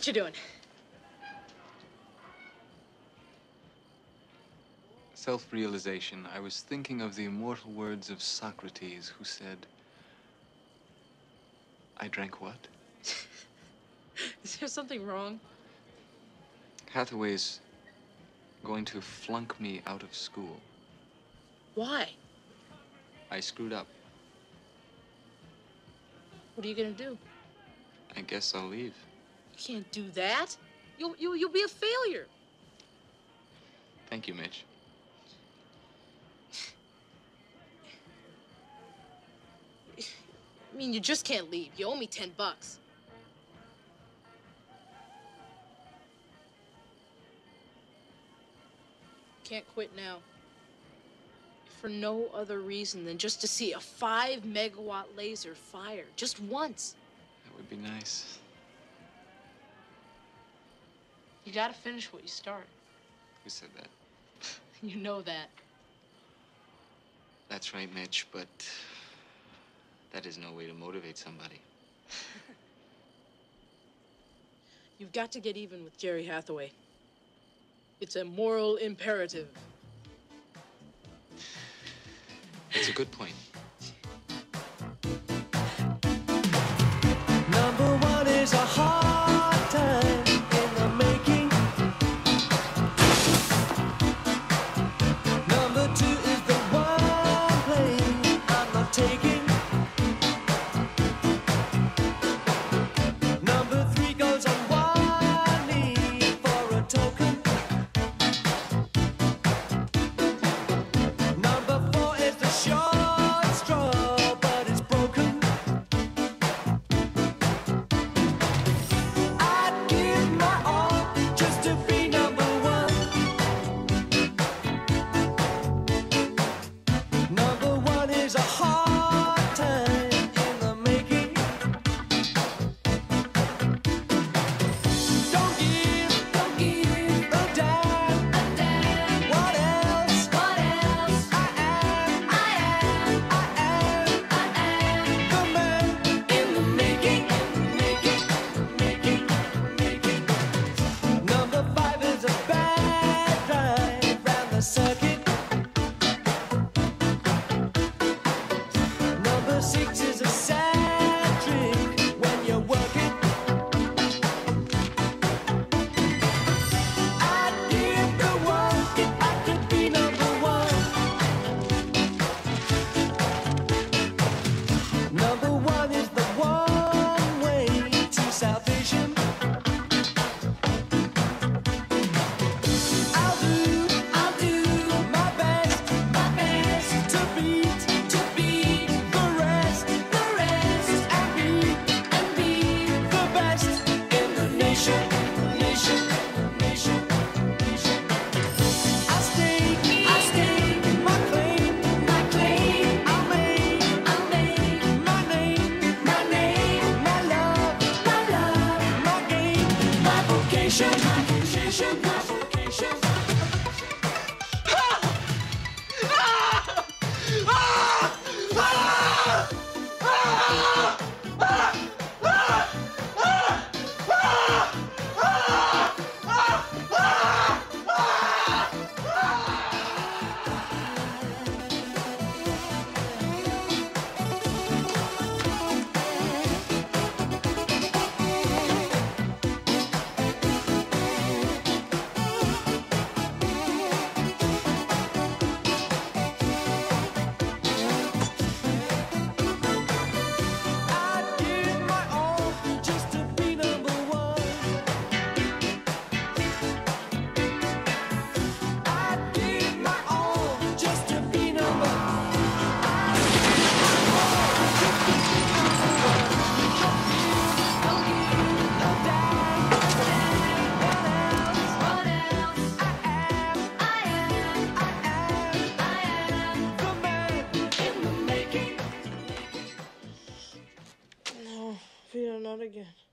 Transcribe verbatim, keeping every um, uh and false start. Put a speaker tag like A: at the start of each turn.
A: What you doing?
B: Self-realization. I was thinking of the immortal words of Socrates, who said, I drank what?
A: Is there something wrong?
B: Hathaway's going to flunk me out of school.
A: Why?
B: I screwed up.
A: What are you gonna do?
B: I guess I'll leave.
A: You can't do that. You'll, you'll, you'll be a failure.
B: Thank you, Mitch.
A: I mean, you just can't leave. You owe me ten bucks. Can't quit now. For no other reason than just to see a five megawatt laser fire just once.
B: That would be nice.
A: You gotta finish what you start.
B: Who said that?
A: You know that.
B: That's right, Mitch, but that is no way to motivate somebody.
A: You've got to get even with Jerry Hathaway. It's a moral imperative.
B: That's a good point.
C: Number one is a hard time in the making. Number two is the one play I'm not taking. Number three goes on one knee for a token. Number four is the short straw, but it's broken. I'd give my all just to be number one. Number one is a hard time in the making. Don't give, don't give a damn, a damn. What else? What else? I am, I am, I am, I am the man in the making, making, making, making. Number five is a bad drive round the circuit. Number six is a sad trick when you work it. I'd give the world if I could be number one. Number one is the one way to salvation. I'll do, I'll do my best, my best to beat, to beat the rest, the rest, and be, and be the best in the nation, nation, nation, nation. I'll stake, I'll stake my claim, my claim. I'll make, I'll make my name, my name, my love, my love, my game, my vocation, my vocation, my vocation. I'd give my all just to be number one. I'd give my all just to be number one. Don't give a damn. What else? What else? I am, I am, I am, I am the man in the making.
A: No, Peter, not again.